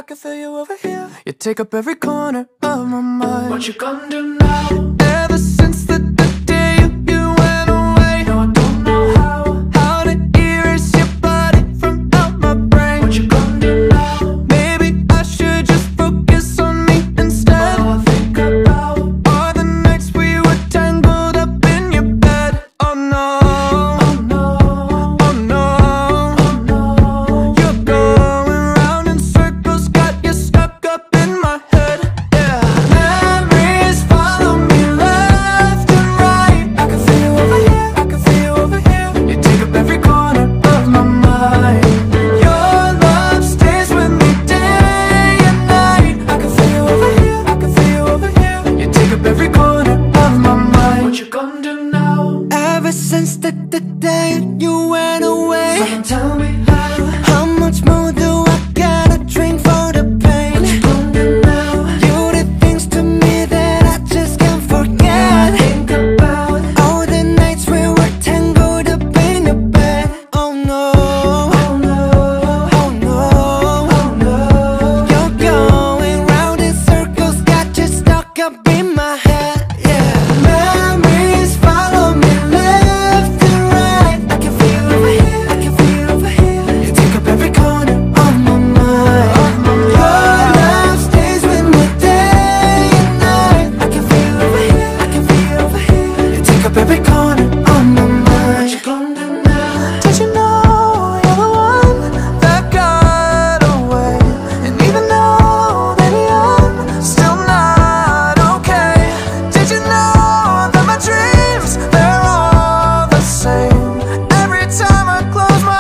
can feel you over here. You take up every corner of my mind. What you gonna do now? Ever since the day you went away, No, I don't know how to erase your body from out my brain. What you gonna do now? Maybe I should just focus on me instead. All I think about Are the nights we were tangled up in your bed. Oh no, oh no, oh no, oh no. you're going round in circles, got you stuck up in my head. Yeah, memories follow me left and right. I can feel you over here, I can feel you over here. You take up every corner of my mind. Your love stays with me day and night. I can feel you over here, I can feel you over here. You take up every corner of my mind. What you gonna do now? Ever since the day you went away, Someone tell me how much more do I gotta drink for the pain? what you gonna do now? You did things to me that I just can't forget. Think about All the nights we were tangled up in the bed. Oh no, oh no, oh no, oh no. you're going round in circles, got you stuck up in my head. Yeah, memories follow me left and right. I can feel you over here, I can feel you over here. You take up every corner of my mind. Your love stays with me day and night. I can feel you over here, I can feel you over here. You take up every corner of my What mind. you gonna do now? Did you know you're the one that got away? And even though that I'm still not okay, did you know that my dreams, they're all the same? Every time I close my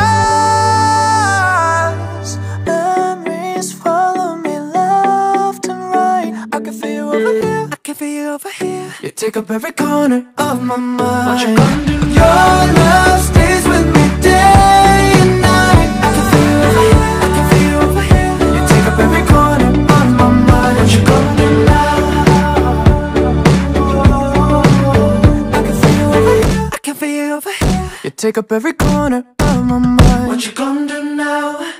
eyes, memories follow me left and right. I can feel you over here, I can feel you over here. You take up every corner of my mind. What you gonna do? Your love stays with me day and night. I can feel you over here, I can feel you over here. You take up every corner of my mind. What you gonna do now? I can feel you over here, I can feel you over here. You take up every corner of my mind. What you gonna do now?